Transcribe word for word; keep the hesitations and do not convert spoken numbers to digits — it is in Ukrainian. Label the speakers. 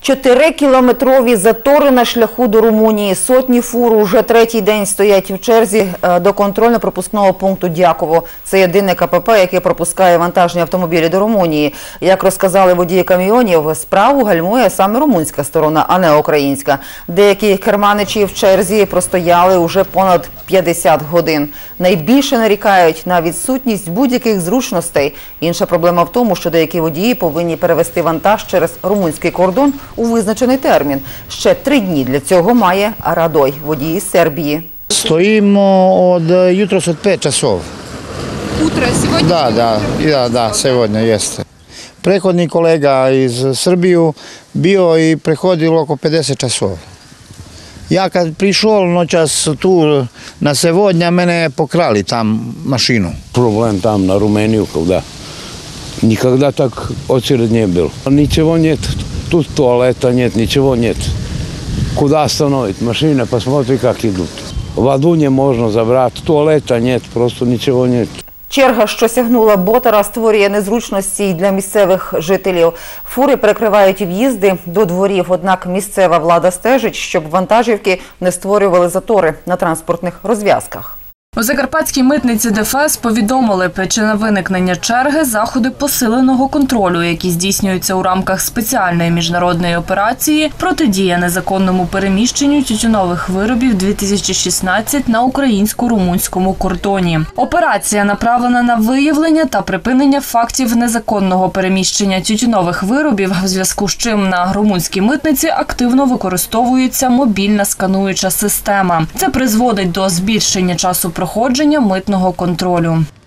Speaker 1: Чотирикілометрові затори на шляху до Румунії. Сотні фур уже третій день стоять в черзі до контрольно-пропускного пункту Дяково. Це єдине ка пе пе, яке пропускає вантажні автомобілі до Румунії. Як розказали водії камйонів, справу гальмує саме румунська сторона, а не українська. Деякі керманичі в черзі простояли уже понад п'ятдесят годин. Найбільше нарікають на відсутність будь-яких зручностей. Інша проблема в тому, що деякі водії повинні перевести вантаж через румунський кордон у визначений термін. Ще три дні для цього має Радой, водій з Сербії.
Speaker 2: Стоїмо від jutros od pet časov.
Speaker 3: Утро сьогодні?
Speaker 2: Да, да, да, да, сьогодні jeste. Prethodni kolega iz Srbiju bio i prehodilo oko pedeset časova. Ja kad prišao noćas tu na Sevodnja, mene pokrali tam mašinu.
Speaker 4: Problem tam na Rumeniju, когда никогда так очередь не был. Ничего нет, тут туалета нет, ничего нет. Куда остановить машины, посмотри, как идут. Воду не можно забрать, туалета нет, просто ничего нет.
Speaker 1: Черга, що сягнула Ботара, створює незручності й для місцевих жителів. Фури перекривають в'їзди до дворів, однак місцева влада стежить, щоб вантажівки не створювали затори на транспортних розв'язках.
Speaker 5: У Закарпатській митниці Де Еф Ес повідомили, причина виникнення черги – заходи посиленого контролю, які здійснюються у рамках спеціальної міжнародної операції «Протидія незаконному переміщенню тютюнових виробів дві тисячі шістнадцять» на українсько-румунському кордоні. Операція направлена на виявлення та припинення фактів незаконного переміщення тютюнових виробів, в зв'язку з чим на румунській митниці активно використовується мобільна скануюча система. Це призводить до збільшення часу проходження митного контролю.